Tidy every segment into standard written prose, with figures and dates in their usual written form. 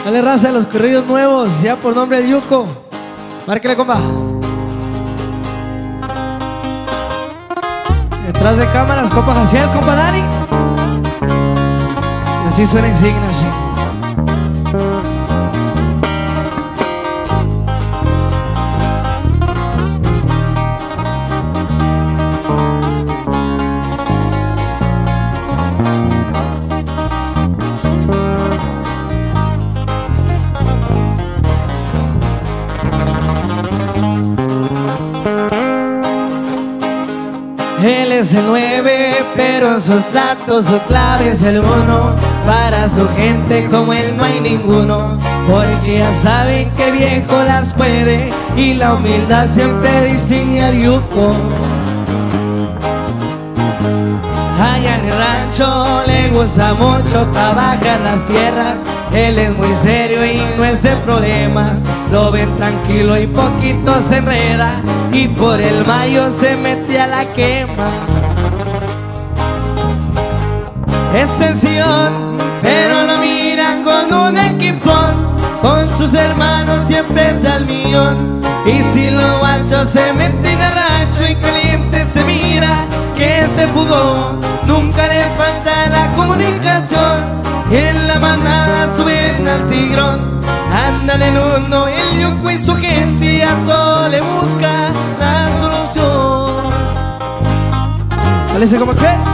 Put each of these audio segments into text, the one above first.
Dale raza de los corridos nuevos, ya por nombre de Yuko. Márquele, compa. Detrás de cámaras, compa Jaciel, compa Dani. Y así suena Insignia, así. Él es el 9, pero en sus tratos su clave es el 1. Para su gente como él no hay ninguno, porque ya saben que viejo las puede y la humildad siempre distingue al Yuko. Allá en el rancho le gusta mucho trabajar las tierras. Él es muy serio y no es de problemas. Lo ven tranquilo y poquito se enreda, y por el mayo se mete a la quema. Es sencillón, pero lo miran con un equipón. Con sus hermanos siempre es al millón. Y si los guachos se meten al rancho y caliente se mira que se fugó, nunca le falta la comunicación. En la manada suben al tigrón. Ándale en uno, el Yuko y su gente, y a todo le busca la solución. Dale, ¿cómo crees?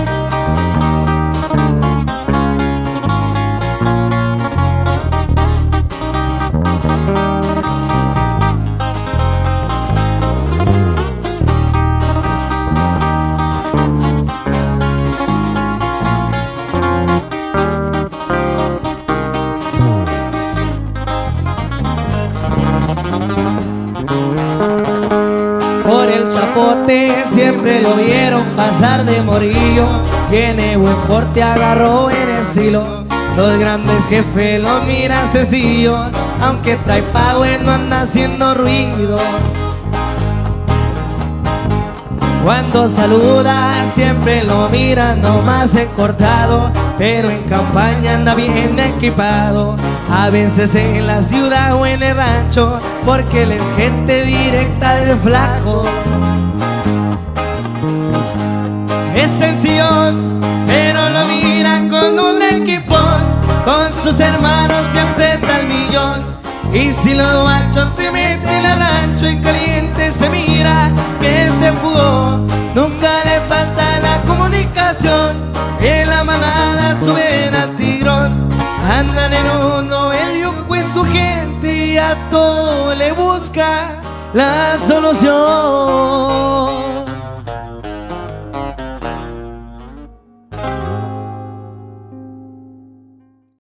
Por el chapote siempre lo vieron pasar de morillo. Tiene buen porte, agarró en estilo. Los grandes jefes lo miran sencillo, aunque trae power no anda haciendo ruido. Cuando saluda siempre lo miran nomás encortado, pero en campaña anda bien equipado. A veces en la ciudad o en el rancho, porque él es gente directa del flaco. Es sencillón, pero lo miran con un equipón. Con sus hermanos siempre es al millón. Y si los machos se meten al rancho y caliente se mira que se fugó, nunca le falta la comunicación. En la manada suben al tigrón. Andan en uno, el Yuko y su gente, y a todo le busca la solución.